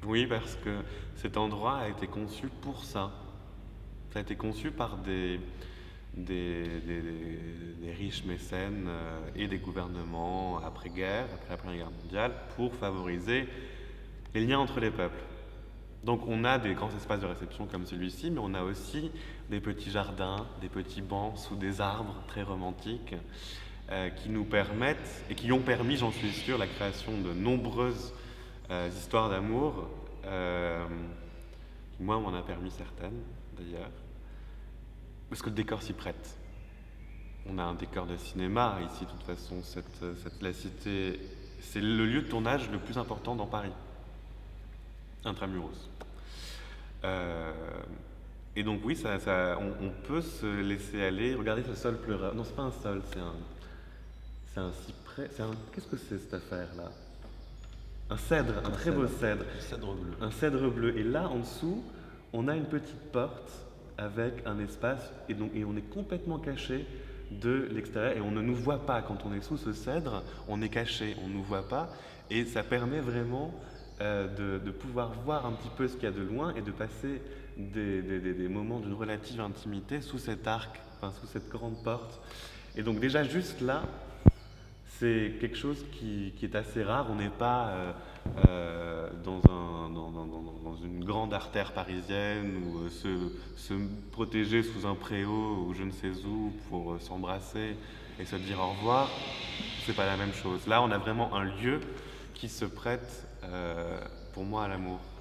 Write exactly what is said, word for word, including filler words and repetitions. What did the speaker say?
Oui, parce que cet endroit a été conçu pour ça. Ça a été conçu par des, des, des- des- des riches mécènes euh, et des gouvernements après-guerre, après la Première Guerre mondiale, pour favoriser les liens entre les peuples. Donc on a des grands espaces de réception comme celui-ci, mais on a aussi des petits jardins, des petits bancs sous des arbres très romantiques euh, qui nous permettent et qui ont permis, j'en suis sûr, la création de nombreuses euh, histoires d'amour. Euh, moi, on m'en a permis certaines, d'ailleurs, parce que le décor s'y prête. On a un décor de cinéma ici, de toute façon. Cette, cette, la cité, c'est le lieu de tournage le plus important dans Paris, intramuros. Euh, et donc oui, ça, ça, on, on peut se laisser aller. Regardez ce sol pleureur. Non, c'est pas un sol, c'est un, c'est un cyprès. C'est un. Qu'est-ce que c'est cette affaire-là? Un cèdre, un Un très beau cèdre, cèdre. un cèdre bleu. Un cèdre bleu. Et là, en dessous, on a une petite porte avec un espace et, donc, et on est complètement caché de l'extérieur et on ne nous voit pas. Quand on est sous ce cèdre, on est caché, on ne nous voit pas. Et ça permet vraiment euh, de, de pouvoir voir un petit peu ce qu'il y a de loin et de passer des, des, des, des moments d'une relative intimité sous cet arc, enfin sous cette grande porte. Et donc déjà juste là, c'est quelque chose qui, qui est assez rare. On n'est pas euh, euh, dans, un, dans, dans, dans- dans une grande artère parisienne ou euh, se, se protéger sous un préau ou je ne sais où pour euh, s'embrasser et se dire au revoir. C'est pas la même chose. Là, on a vraiment un lieu qui se prête, euh, pour moi, à l'amour.